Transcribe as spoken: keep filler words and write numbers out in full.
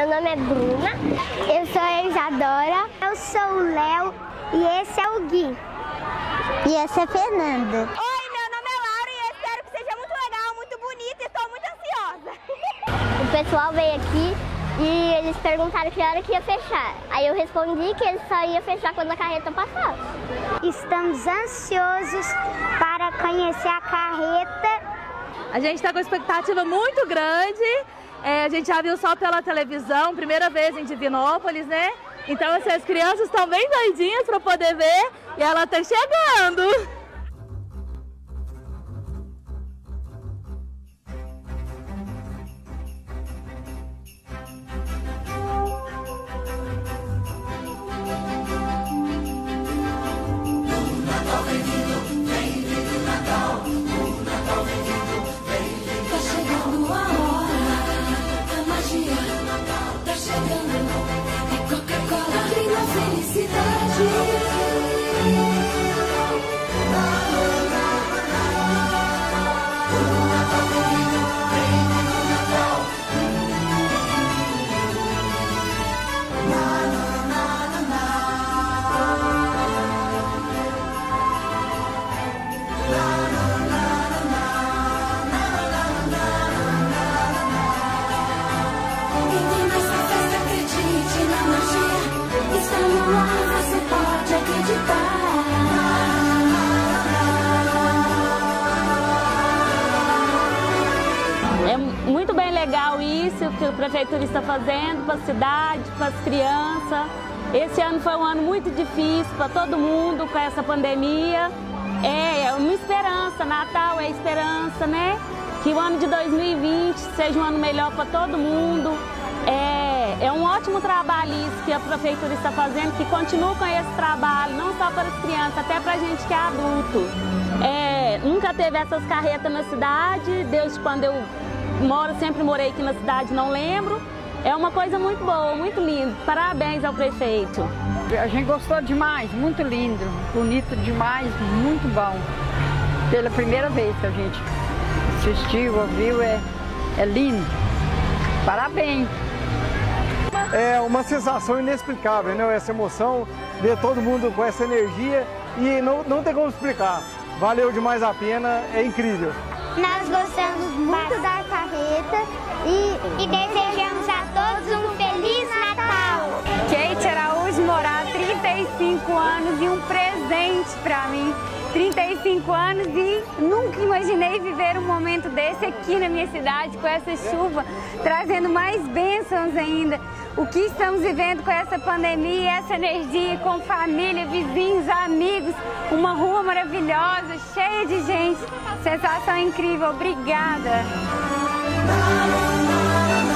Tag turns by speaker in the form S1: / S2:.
S1: Meu nome é Bruna. Eu sou a Isadora. Eu sou o Léo e esse é o Gui. E essa é a Fernanda.
S2: Oi, meu nome é Laura e eu espero que seja muito legal, muito bonita e estou muito ansiosa.
S1: O pessoal veio aqui e eles perguntaram que hora que ia fechar. Aí eu respondi que eles só iam fechar quando a carreta passasse. Estamos ansiosos para conhecer a carreta.
S3: A gente está com uma expectativa muito grande. É, a gente já viu só pela televisão, primeira vez em Divinópolis, né? Então assim, as crianças estão bem doidinhas para poder ver e ela está chegando. É muito bem legal isso que a Prefeitura está fazendo para a cidade, para as crianças. Esse ano foi um ano muito difícil para todo mundo com essa pandemia. É, é uma esperança, Natal é esperança, né? Que o ano de dois mil e vinte seja um ano melhor para todo mundo. É, é um ótimo trabalho isso que a Prefeitura está fazendo, que continue com esse trabalho, não só para as crianças, até para a gente que é adulto. É, nunca teve essas carretas na cidade, desde quando eu moro, sempre morei aqui na cidade, não lembro. É uma coisa muito boa, muito lindo. Parabéns ao prefeito.
S4: A gente gostou demais, muito lindo, bonito demais, muito bom. Pela primeira vez que a gente assistiu, ouviu, é, é lindo. Parabéns.
S5: É uma sensação inexplicável, né? Essa emoção, ver todo mundo com essa energia e não, não tem como explicar. Valeu demais a pena, é incrível.
S1: Nós gostamos muito da carreta e, e desejamos a todos um Feliz Natal.
S2: Kate Araújo Morato, trinta e cinco anos e um presente para mim. trinta e cinco anos e nunca imaginei viver um momento desse aqui na minha cidade, com essa chuva, trazendo mais bênçãos ainda. O que estamos vivendo com essa pandemia, essa energia, com família, vizinhos, amigos, uma rua maravilhosa, cheia de gente. Sensação incrível, obrigada!